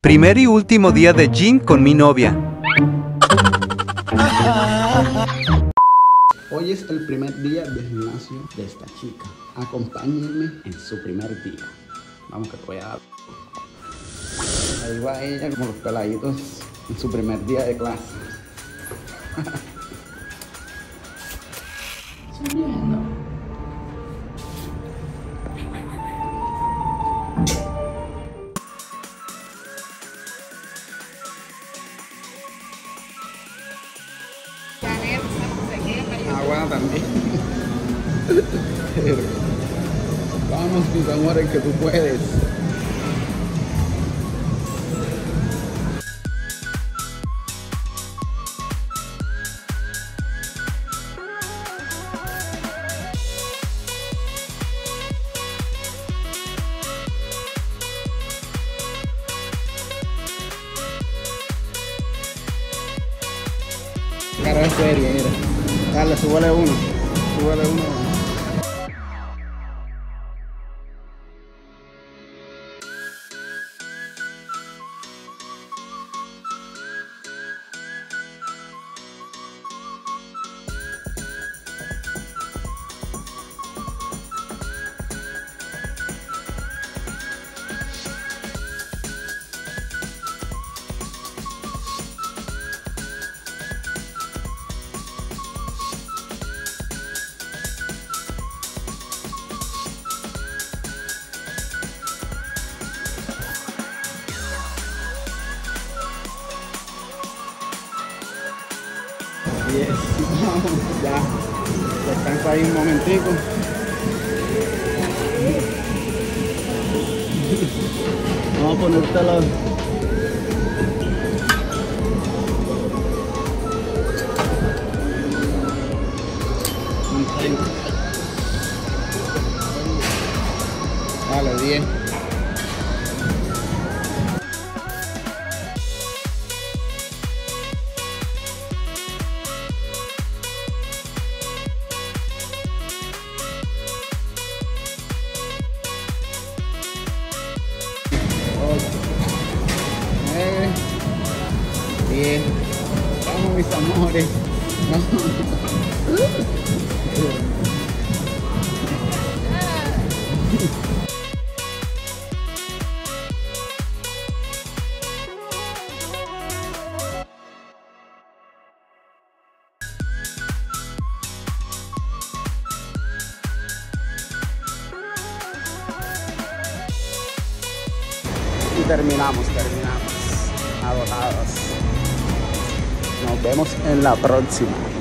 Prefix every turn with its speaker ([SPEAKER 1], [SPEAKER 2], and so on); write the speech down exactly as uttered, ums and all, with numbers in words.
[SPEAKER 1] Primer y último día de gym con mi novia.
[SPEAKER 2] Hoy es el primer día del gimnasio de esta chica. Acompáñenme en su primer día. Vamos que te voy a dar. Ahí va ella como los peladitos en su primer día de clase. Subiendo. Agua también. Vamos, mis amores, que tú puedes. Cara de serie, mira. Dale, súbele uno. Súbele uno. Yes. Ya, descansa ahí un momentico. Vamos a ponértelo. Dale, diez. nueve, diez. Vamos, mis amores. Y terminamos, terminamos. Agotados. Nos vemos en la próxima.